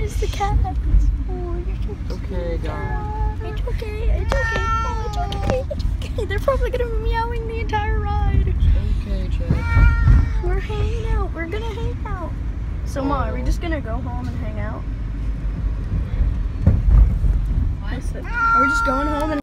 There's the cats. Oh, you're so cute. Okay, guys. It's okay. It's okay. Oh, it's okay. It's okay. They're probably gonna be meowing the entire ride. Okay, Chad. We're hanging out. We're gonna hang out. So, Ma, are we just gonna go home and hang out? What? Are we just going home and